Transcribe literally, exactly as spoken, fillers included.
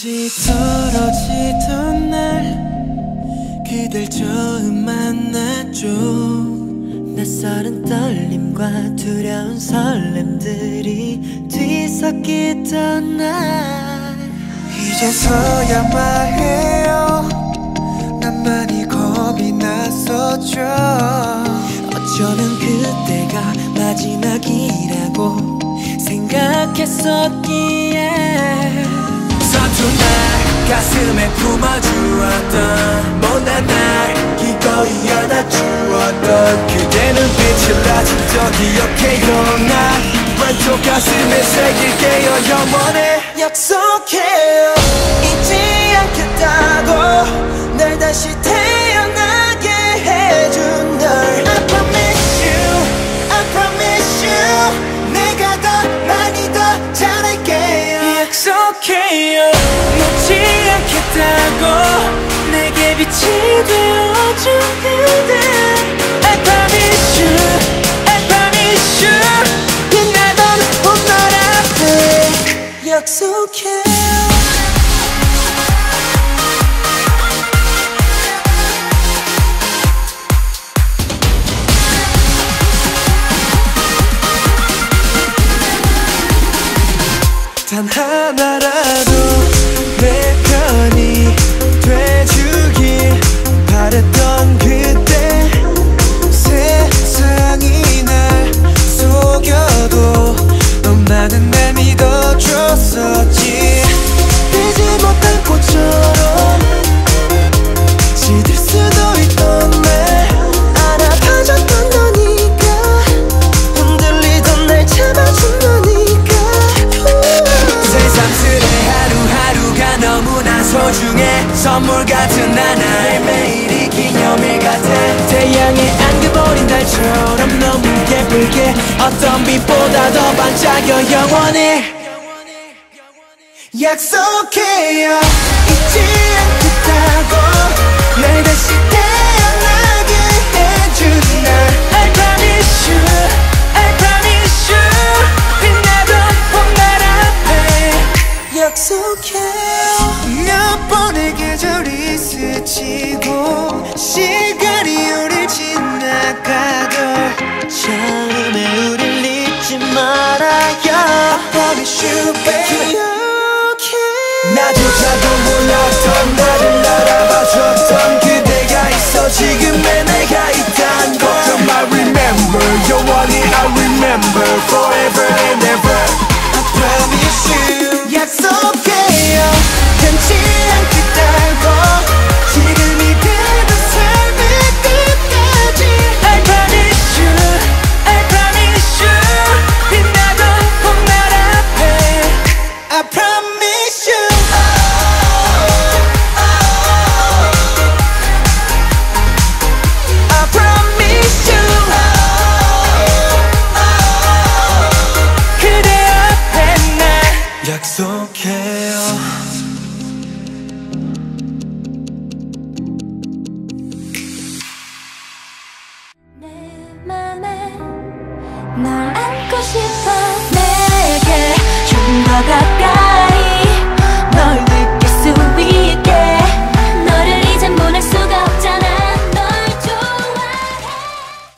다시 떨어지던 날 그댈 처음 만났죠. 낯설은 떨림과 두려운 설렘들이 뒤섞이던 날 이제서야 말해요. 난 많이 겁이 났었죠. 어쩌면 그때가 마지막이라고 생각했었기에 서툰 날 가슴에 품어주었던 못난 날 기꺼이 안아주었던 그대 눈빛을 아직도 기억해요. 난 왼쪽 가슴에 새길게요. 영원히 약속해요. 잊지 않겠다고 날 다시 태어나게 해준 널 I promise you, I promise you 내가 더 많이 더 잘할게요. 약속해요. 놓지 않겠다고 내게 빛이 되어준 그대 I promise you, I promise you 빛나던 봄날 앞에 약속해요. 단 하나라도 내 편이 돼주길 바랬던 그때 세상이 날 속여도 너만은 날 믿어줬었지. 피지 못한 꽃처럼 시들 수도 있던 날 알아봐줬던 너니까 흔들리던 날 잡아준 너니까 새삼스레 하루하루가 너무나 소중해. 선물 같은 하나의 매일이 기념일 같아. 태양에 안겨버린 달처럼 너무 예쁘게 어떤 빛보다 더 반짝여 영원히 약속해요. 잊지 않겠다고 날 다시 태어나게 해준 날 I promise you, I promise you 빛나던 봄날 앞에 약속해요. 몇 번의 계절이 스치고 시간이 우릴 지나가도 처음에 우릴 잊지 말아요. I promise you baby. 나조차도 몰랐던 나를 알아봐줬던 그대가 있어 지금의 내가 있단 걸. I remember 영원히 I remember forever and ever I promise you. 약속해요. 변치 않겠다고 지금 이대로 삶의 끝까지 I promise you, I promise you 빛나던 봄날 앞에 I promise you. I promise you. 그대 앞에 날 약속해요. 내 맘에 널 안고 싶어.